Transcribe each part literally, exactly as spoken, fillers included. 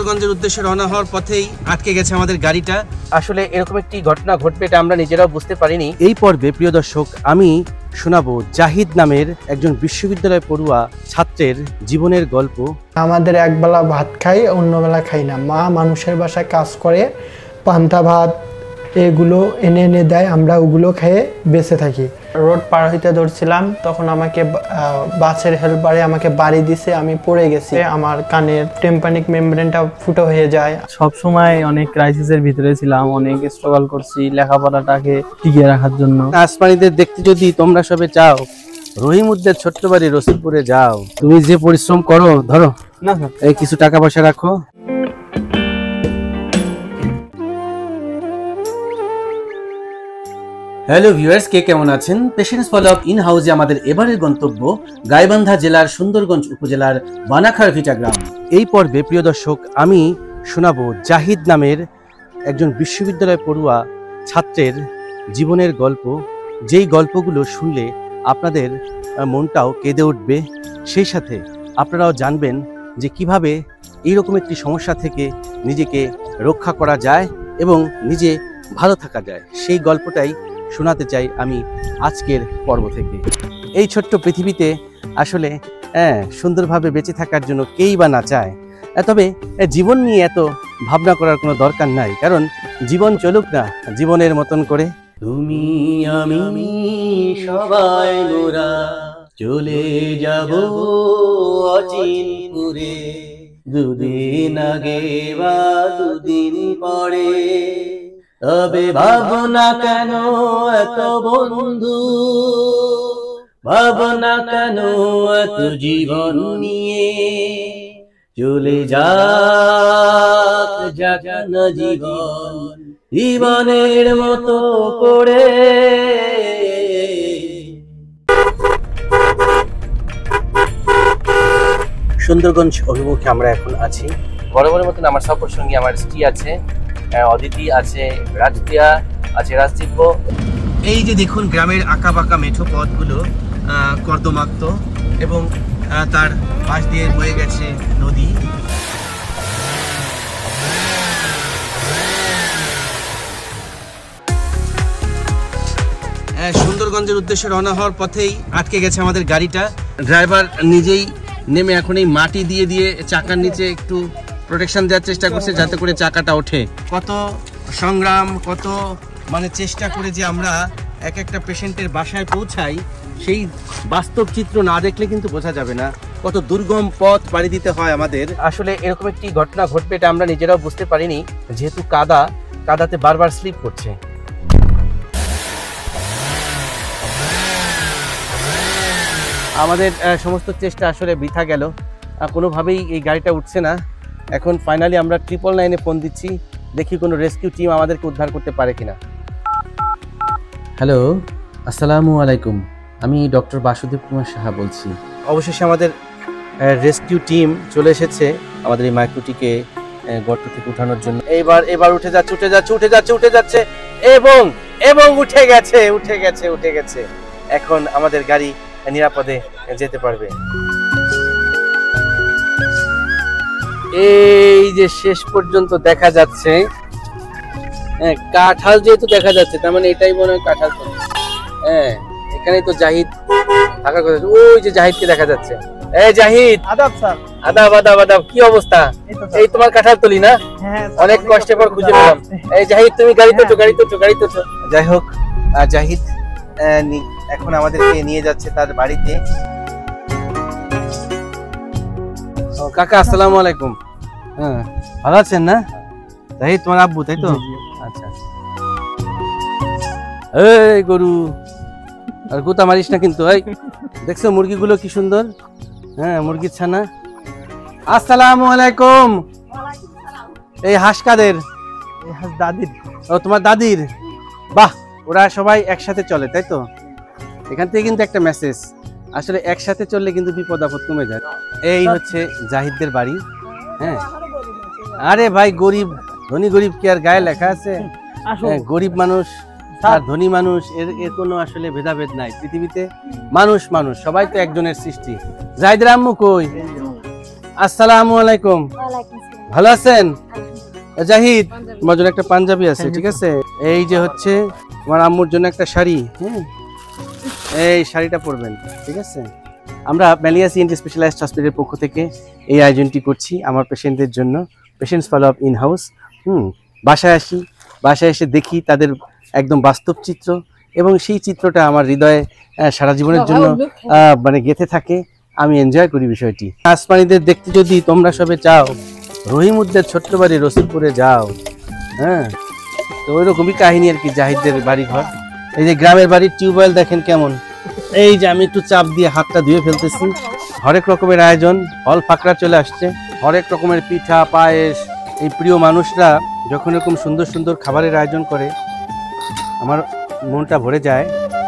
সুন্দরগঞ্জের উদ্দেশ্যে রওনা হওয়ার পথেই আটকে গেছে আমাদের গাড়িটা। আসলে এরকম একটি ঘটনা ঘটবে এটা আমরা নিজেরাও বুঝতে পারিনি। এই পর্বে প্রিয় দর্শক আমি শোনাবো জাহিদ নামের একজন বিশ্ববিদ্যালয় পড়ুয়া ছাত্রের জীবনের গল্প। আমাদের একবেলা ভাত খাই, অন্য বেলা খাই না। মা মানুষের বাসায় কাজ করে, পান্তা ভাত এগুলো এনে এনে দেয়, আমরা ওগুলো খেয়ে বেঁচে থাকি। রোড পার হইতে ধরছিলাম, তখন আমাকে বাসের হেল্পারে আমাকে বাড়ি দিছে, আমি পড়ে গেছি। আমার কানের টেম্পানিক মেমব্রেনটা ফুটো হয়ে যায়। সব সময় অনেক ক্রাইসিসের ভিতরে ছিলাম, অনেক স্ট্রাগল করছি লেখাপড়াটাকে টিকিয়ে রাখার জন্য। আসমানিদের দেখতে যদি তোমরা সবে চাও, রহিমউদ্দের ছোট্ট বাড়ি রসুলপুরে যাও। তুমি যে পরিশ্রম করো, ধরো না এই কিছু টাকা পয়সা রাখো। হ্যালো ভিউয়ার্স, কে কেমন আছেন? পেশেন্স ফলো আপ ইন হাউসে আমাদের এবারের গন্তব্য গাইবান্ধা জেলার সুন্দরগঞ্জ উপজেলার বানাখার ভিটা গ্রাম। এই পর্বে প্রিয় দর্শক আমি শোনাবো জাহিদ নামের একজন বিশ্ববিদ্যালয় পড়ুয়া ছাত্রের জীবনের গল্প। যেই গল্পগুলো শুনলে আপনাদের মনটাও কেঁদে উঠবে, সেই সাথে আপনারাও জানবেন যে কিভাবে এইরকম একটি সমস্যা থেকে নিজেকে রক্ষা করা যায় এবং নিজে ভালো থাকা যায়। সেই গল্পটাই শোনাতে চাই আমি আজকের পর্ব থেকে। এই ছোট্ট পৃথিবীতে আসলে হ্যাঁ সুন্দরভাবে বেঁচে থাকার জন্য কেই বা না চায়, তবে জীবন নিয়ে এত ভাবনা করার কোনো দরকার নাই, কারণ জীবন চলুক না জীবনের মতন করে। তুমি আমি সবাই মোরা চলে যাব অচিনপুরে, দুদিন আগে বা দুদিন পরে, তবে ভাবনা কেন এত বন্ধু, ভাবনা কেন এত জীবন নিয়ে, চলে যাক যাক না জীবন জীবনের মতো করে। সুন্দরগঞ্জ অভিমুখে আমরা এখন আছি। বরাবরের মতন আমার সফর সঙ্গী আমার স্ত্রী আছে, অদিতি আছে, রাজদিয়া আছে, রাজদিব্য। এই যে দেখুন গ্রামের আঁকা বাঁকা মেঠো পথগুলো কর্দমাক্ত এবং তার পাশ দিয়ে বয়ে গেছে নদী। সুন্দরগঞ্জের উদ্দেশ্যে রওনা হওয়ার পথেই আটকে গেছে আমাদের গাড়িটা। ড্রাইভার নিজেই নেমে এখন এই মাটি দিয়ে দিয়ে চাকার নিচে একটু প্রোটেকশন দেওয়ার চেষ্টা করছে যাতে করে চাকাটা ওঠে। কত সংগ্রাম, কত মানে চেষ্টা করে যে আমরা এক একটা পেশেন্টের বাসায় পৌঁছাই, সেই বাস্তব চিত্র না দেখলে কিন্তু বোঝা যাবে না কত দুর্গম পথ পাড়ি দিতে হয় আমাদের। আসলে এরকম একটি ঘটনা ঘটবে এটা আমরা নিজেরাও বুঝতে পারিনি, যেহেতু কাদা কাদাতে বারবার স্লিপ করছে। আমাদের সমস্ত চেষ্টা আসলে বৃথা গেল, কোনোভাবেই এই গাড়িটা উঠছে না। এখন ফাইনালি আমরা ট্রিপল নাইনে ফোন দিচ্ছি, দেখি কোনো রেস্কিউ টিম আমাদেরকে উদ্ধার করতে পারে কিনা। হ্যালো, আসসালামু আলাইকুম, আমি ডক্টর বাসুদেব কুমার সাহা বলছি। অবশেষে আমাদের রেস্কিউ টিম চলে এসেছে আমাদের এই মাইক্রোটিকে গর্ত থেকে উঠানোর জন্য। এইবার এবার উঠে যাচ্ছে উঠে যাচ্ছে উঠে যাচ্ছে উঠে যাচ্ছে এবং এবং উঠে গেছে উঠে গেছে উঠে গেছে এখন আমাদের গাড়ি নিরাপদে যেতে পারবে। এই যে শেষ পর্যন্ত দেখা যাচ্ছে হ্যাঁ কাঁঠাল, যেহেতু দেখা যাচ্ছে তার মানে এটাই মনে হয় কাঁঠাল। হ্যাঁ এখানেই তো জাহিদ থাকার কথা। ওই যে জাহিদকে দেখা যাচ্ছে। এই জাহিদ, আদাব স্যার। আদাব আদাব আদাব, কি অবস্থা? এই তোমার কাঁঠাল তলি না? অনেক কষ্টের পর খুঁজে পেলাম। এই জাহিদ তুমি গাড়ি তো গাড়ি তো গাড়ি তো যাই হোক, জাহিদ এখন আমাদেরকে নিয়ে যাচ্ছে তার বাড়িতে। কাকা আসসালামু আলাইকুম। হ্যাঁ ভালো আছেন না? জাহিদ তোমার আব্বু তাই তো? আচ্ছা। এই গরু আর গুতা মারিস না কিন্তু। এই দেখছো মুরগিগুলো কি সুন্দর? হ্যাঁ মুরগির ছানা। আসসালামু আলাইকুম। এই হাঁস কাদের? এই হাঁস দাদির। ও তোমার দাদির? বাহ, ওরা সবাই একসাথে চলে তাই তো? এখান থেকে কিন্তু একটা মেসেজ, আসলে একসাথে চললে কিন্তু বিপদ আপদ কমে যায়। এই হচ্ছে জাহিদদের বাড়ি। হ্যাঁ আরে ভাই, গরিব ধনী গরিব কি আর গায়ে লেখা আছে? গরিব মানুষ আর ধনী মানুষ এর এর কোনো আসলে ভেদাভেদ নাই পৃথিবীতে। মানুষ মানুষ সবাই তো একজনের সৃষ্টি। জাহিদের আম্মু কই? আসসালামু আলাইকুম। ভালো আছেন জাহিদ? তোমার জন্য একটা পাঞ্জাবি আছে, ঠিক আছে? এই যে হচ্ছে তোমার আম্মুর জন্য একটা শাড়ি, হ্যাঁ এই শাড়িটা পরবেন, ঠিক আছে? আমরা ম্যালিয়াস ইএনটি স্পেশালাইজড হসপিটালের পক্ষ থেকে এই আয়োজনটি করছি আমার পেশেন্টদের জন্য, patients follow up in house. হুম বাসায় আসি, বাসায় এসে দেখি তাদের একদম বাস্তব চিত্র, এবং সেই চিত্রটা আমার হৃদয়ে সারা জীবনের জন্য মানে গেঁথে থাকে। আমি এনজয় করি বিষয়টি। আসমানিদের দেখতে যদি তোমরা সবে চাও, রহিমউদ্দের ছোট্ট বাড়ি রসুলপুরে যাও। হ্যাঁ, তো ওই রকমই কাহিনী আর কি জাহিদদের বাড়ি ঘর। এই যে গ্রামের বাড়ির টিউবওয়েল দেখেন কেমন, এই যে আমি একটু চাপ দিয়ে হাতটা ধুয়ে ফেলতেছি। হরেক রকমের আয়োজন, ফল ফাকড়া চলে আসছে, হরেক রকমের পিঠা পায়েস। এই প্রিয় মানুষরা যখন এরকম সুন্দর সুন্দর খাবারের আয়োজন করে আমার মনটা ভরে যায়।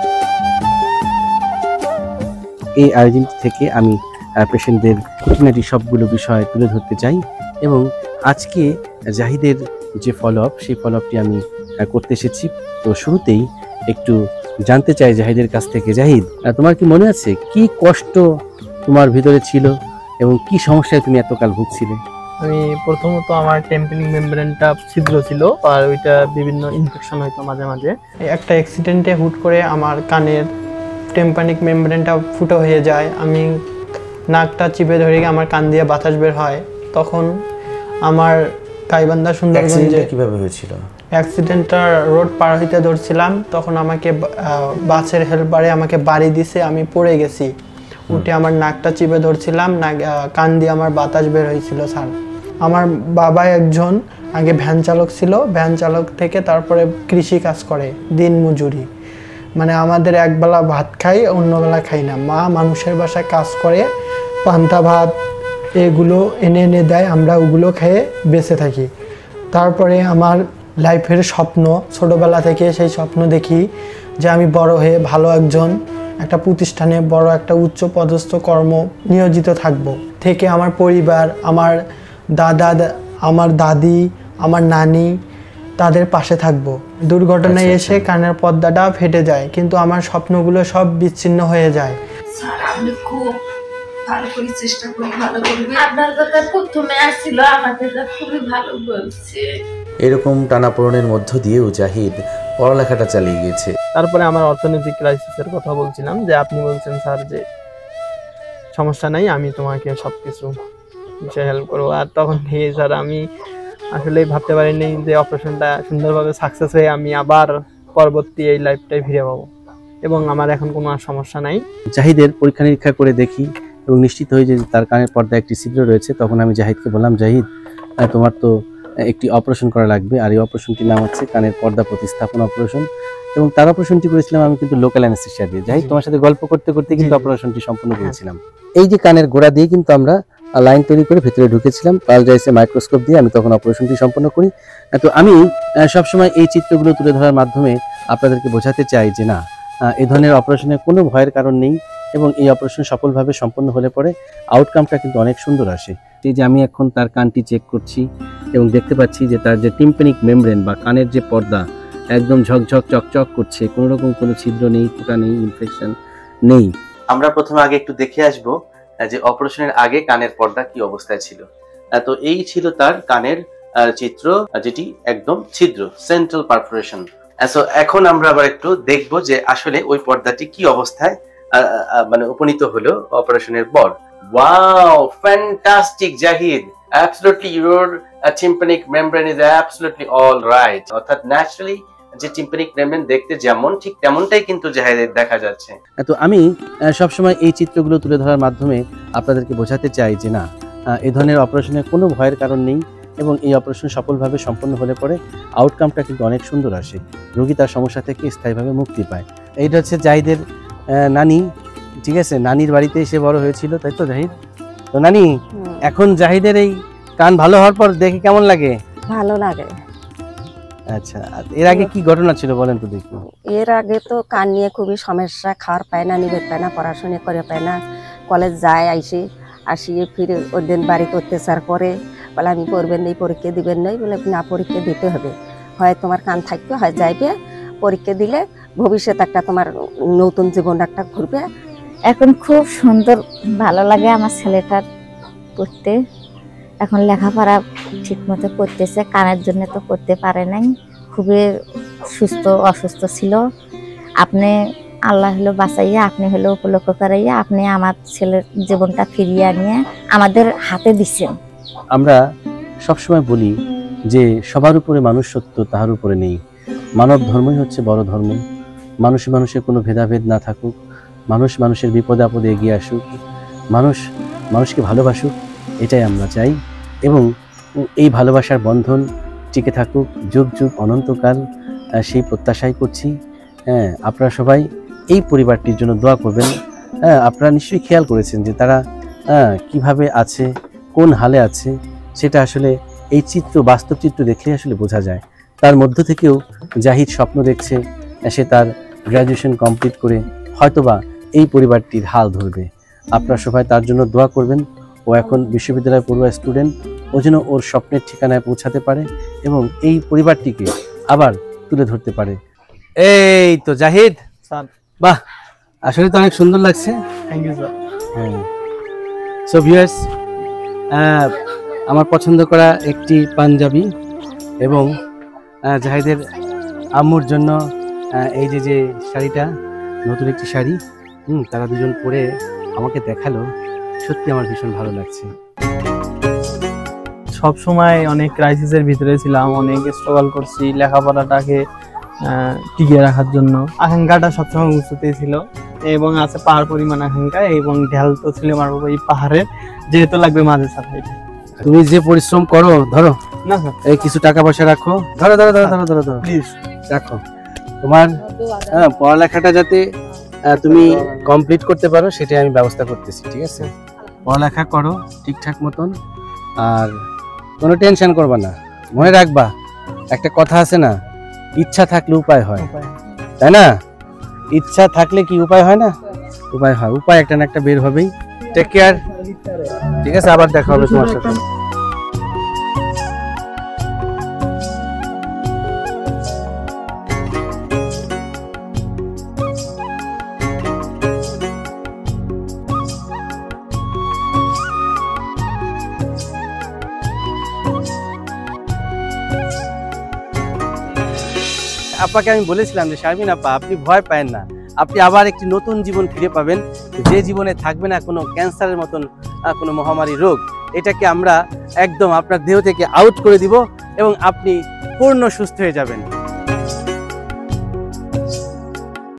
এই আয়োজনটি থেকে আমি পেশেন্টদের খুঁটিনাটি সবগুলো বিষয় তুলে ধরতে চাই, এবং আজকে জাহিদের যে ফলো আপ সেই ফলো আপটি আমি করতে এসেছি। তো শুরুতেই একটু জানতে চাই জাহিদের কাছ থেকে, জাহিদ তোমার কি মনে আছে কি কষ্ট তোমার ভিতরে ছিল এবং কি সমস্যায় তুমি এতকাল ভুগছিলে? আমি প্রথমত আমার টেম্পলিং মেমব্রেনটা ছিদ্র ছিল, আর ওইটা বিভিন্ন ইনফেকশন হইতো মাঝে মাঝে। একটা অ্যাক্সিডেন্টে হুট করে আমার কানের টেম্পানিক মেমব্রেনটা ফুটো হয়ে যায়। আমি নাকটা চিপে ধরে গিয়ে আমার কান দিয়ে বাতাস বের হয়। তখন আমার গাইবান্ধা সুন্দরগঞ্জে কিভাবে হয়েছিল অ্যাক্সিডেন্টটা? রোড পার হইতে ধরছিলাম, তখন আমাকে বাসের হেল্পারে আমাকে বাড়ি দিছে, আমি পড়ে গেছি। উঠে আমার নাকটা চিপে ধরছিলাম, নাক কান দিয়ে আমার বাতাস বের হয়েছিল স্যার। আমার বাবা একজন আগে ভ্যান চালক ছিল, ভ্যান চালক থেকে তারপরে কৃষি কাজ করে, দিন মজুরি। মানে আমাদের একবেলা ভাত খাই, অন্যবেলা খাই না। মা মানুষের বাসায় কাজ করে, পান্তা ভাত এগুলো এনে এনে দেয়, আমরা ওগুলো খেয়ে বেঁচে থাকি। তারপরে আমার লাইফের স্বপ্ন, ছোটোবেলা থেকে সেই স্বপ্ন দেখি যে আমি বড় হয়ে ভালো একজন একটা প্রতিষ্ঠানে বড় একটা উচ্চ পদস্থ কর্ম নিয়োজিত থাকব, থেকে আমার পরিবার, আমার দাদা, আমার দাদি, আমার নানি, তাদের পাশে থাকব। দুর্ঘটনায় এসে কানের পর্দাটা ফেটে যায়, কিন্তু আমার স্বপ্নগুলো সব বিচ্ছিন্ন হয়ে যায়। স্যার আপনি খুব ভালো করে চেষ্টা করি, ভালো করবে। আপনার কথা প্রথমে আসছিল, আমাদের খুবই ভালো বলছে। এরকম টানাপোড়েনের মধ্য দিয়েও জাহিদ পড়ালেখাটা চালিয়ে গেছে। তারপরে আমার অর্থনৈতিক ক্রাইসিসের কথা বলছিলাম, যে আপনি বলছেন স্যার যে সমস্যা নাই, আমি তোমাকে সবকিছু বিষয়ে হেল্প করবো। আর তখন থেকে স্যার আমি আসলে ভাবতে পারিনি যে অপারেশনটা সুন্দরভাবে সাকসেস হয়ে আমি আবার পরবর্তী এই লাইফটাই ফিরে পাবো, এবং আমার এখন কোনো আর সমস্যা নাই। জাহিদের পরীক্ষা নিরীক্ষা করে দেখি এবং নিশ্চিত হয়ে যে তার কানের পর্দায় একটি ছিদ্র রয়েছে। তখন আমি জাহিদকে বললাম, জাহিদ তোমার তো একটি অপারেশন করা লাগবে, আর এই অপারেশনটির নাম হচ্ছে কানের পর্দা প্রতিস্থাপন অপারেশন। এবং তার অপারেশনটি করেছিলাম আমি কিন্তু লোকাল অ্যানেস্থেসিয়া দিয়ে। জাহিদ তোমার সাথে গল্প করতে করতে কিন্তু অপারেশনটি সম্পূর্ণ করেছিলাম। এই যে কানের গোড়া দিয়ে কিন্তু আমরা লাইন তৈরি করে ভিতরে ঢুকেছিলাম, পাল যাইছে মাইক্রোস্কোপ দিয়ে আমি তখন অপারেশনটি সম্পন্ন করি। তো আমি সবসময় এই চিত্রগুলো তুলে ধরার মাধ্যমে আপনাদেরকে বোঝাতে চাই যে না, এই ধরনের অপারেশনের কোনো ভয়ের কারণ নেই, এবং এই অপারেশন সফলভাবে সম্পন্ন হলে পরে আউটকামটা কিন্তু অনেক সুন্দর আসে। এই যে আমি এখন তার কানটি চেক করছি এবং দেখতে পাচ্ছি যে তার যে টিম্প্যানিক মেমব্রেন বা কানের যে পর্দা একদম ঝকঝক চকচক করছে, কোনো রকম কোনো ছিদ্র নেই, ফোঁটা নেই, ইনফেকশন নেই। আমরা প্রথমে আগে একটু দেখে আসব যে অপারেশনের আগে কানের পর্দা কি অবস্থায় ছিল। তো এই ছিল তার কানের চিত্র, যেটি একদম ছিদ্র, সেন্ট্রাল পারফোরেশন। এখন আমরা আবার একটু দেখব যে আসলে ওই পর্দাটি কি অবস্থায় মানে উপনীত হলো অপারেশনের পর। Wow, fantastic Zahid, absolutely your uh, tympanic membrane is absolutely all right. অর্থাৎ ন্যাচারালি যে টিম্প্যানিক মেমব্রেন দেখতে যেমন, ঠিক তেমনটাই কিন্তু জাহিদের দেখা যাচ্ছে। তো আমি সবসময় এই চিত্রগুলো তুলে ধরার মাধ্যমে আপনাদেরকে বোঝাতে চাই যে না, এই ধরনের অপারেশনের কোনো ভয়ের কারণ নেই, এবং এই অপারেশন সফলভাবে সম্পন্ন হলে পরে আউটকামটা কিন্তু অনেক সুন্দর আসে, রোগী তার সমস্যা থেকে স্থায়ীভাবে মুক্তি পায়। এইটা হচ্ছে জাহিদের নানি, ঠিক আছে? নানির বাড়িতে এসে বড় হয়েছিল, তাই তো জাহিদ? তো নানি, এখন জাহিদের এই কান ভালো হওয়ার পর দেখে কেমন লাগে? ভালো লাগে। আচ্ছা, এর আগে কি ঘটনা ছিল বলেন তো দেখি। এর আগে তো কান নিয়ে খুবই সমস্যা, খাওয়ার পায় না, নিবে পায় না, পড়াশোনা করে পায় না, কলেজ যায় আইসে আসিয়ে ফিরে ওই দিন বাড়িতে অত্যাচার করে, বলে আমি পড়বেন নেই, পরীক্ষা দিবেন নেই, বলে না পরীক্ষা দিতে হবে, হয় তোমার কান থাকবে হয় যাইবে, পরীক্ষা দিলে ভবিষ্যৎ একটা তোমার নতুন জীবন একটা ঘুরবে। এখন খুব সুন্দর ভালো লাগে আমার ছেলেটার পড়তে, এখন লেখাপড়া ঠিক মতো করতেছে, কানের জন্য তো করতে পারে নাই, খুবই সুস্থ অসুস্থ ছিল। আপনি আল্লাহ হলো বাঁচাইয়া, আপনি হলো উপলক্ষ করাইয়া আপনি আমার ছেলের জীবনটা ফিরিয়ে আনিয়ে আমাদের হাতে দিচ্ছেন। আমরা সবসময় বলি যে সবার উপরে মানুষ সত্য, তাহার উপরে নেই। মানব ধর্মই হচ্ছে বড় ধর্ম। মানুষে মানুষের কোনো ভেদাভেদ না থাকুক, মানুষ মানুষের বিপদে আপদে এগিয়ে আসুক, মানুষ মানুষকে ভালোবাসুক, এটাই আমরা চাই। এবং এই ভালোবাসার বন্ধন টিকে থাকুক যুগ যুগ অনন্তকাল, সেই প্রত্যাশাই করছি। হ্যাঁ, আপনারা সবাই এই পরিবারটির জন্য দোয়া করবেন। হ্যাঁ, আপনারা নিশ্চয়ই খেয়াল করেছেন যে তারা হ্যাঁ কীভাবে আছে, কোন হালে আছে, সেটা আসলে এই চিত্র, বাস্তব চিত্র দেখলে আসলে বোঝা যায়। তার মধ্য থেকেও জাহিদ স্বপ্ন দেখছে সে তার গ্র্যাজুয়েশন কমপ্লিট করে হয়তোবা এই পরিবারটির হাল ধরবে। আপনারা সবাই তার জন্য দোয়া করবেন। ও এখন বিশ্ববিদ্যালয়ে পড়ুয়া স্টুডেন্ট, ও যেন ওর স্বপ্নের ঠিকানায় পৌঁছাতে পারে এবং এই পরিবারটিকে আবার তুলে ধরতে পারে। এই তো জাহিদ, স্যার বাহ, আসলে তো অনেক সুন্দর লাগছে। Thank you sir. হ্যাঁ, সো ভিউয়ার্স, আমার পছন্দ করা একটি পাঞ্জাবি এবং আহ, জাহিদের আম্মুর জন্য আহ, এই যে যে শাড়িটা, নতুন একটি শাড়ি, হুম তারা দুজন পরে আমাকে দেখালো, সত্যি আমার ভীষণ ভালো লাগছে। সব সময় অনেক ক্রাইসিসের ভিতরে ছিলাম, অনেক স্ট্রাগল করছি লেখাপড়াটাকে টিকিয়ে রাখার জন্য। আকাঙ্ক্ষাটা সবসময় উঁচুতেই ছিল এবং আছে পাহাড় পরিমাণ আকাঙ্ক্ষা, এবং ঢেল তো ছিল আমার এই পাহাড়ের, যেহেতু লাগবে মাঝে সাথে। তুমি যে পরিশ্রম করো, ধরো না স্যার, এই কিছু টাকা পয়সা রাখো, ধরো ধরো ধরো ধরো ধরো ধরো প্লিজ রাখো। তোমার হ্যাঁ পড়ালেখাটা যাতে আহ, তুমি কমপ্লিট করতে পারো সেটাই আমি ব্যবস্থা করতেছি, ঠিক আছে? পড়ালেখা করো ঠিকঠাক মতন, আর কোনো টেনশন করবা না। মনে রাখবা একটা কথা আছে না, ইচ্ছা থাকলে উপায় হয়, তাই না? ইচ্ছা থাকলে কি উপায় হয় না? উপায় হয়, উপায় একটা না একটা বের হবেই। টেক কেয়ার, ঠিক আছে? আবার দেখা হবে তোমার সাথে। আপনাকে আমি বলেছিলাম যে শারমিন আপা, আপনি ভয় পাবেন না, আপনি আবার একটি নতুন জীবন ফিরে পাবেন, যে জীবনে থাকবে না কোনো ক্যান্সারের মতন কোনো মহামারী রোগ। এটাকে আমরা একদম আপনার দেহ থেকে আউট করে দিব এবং আপনি পূর্ণ সুস্থ হয়ে যাবেন।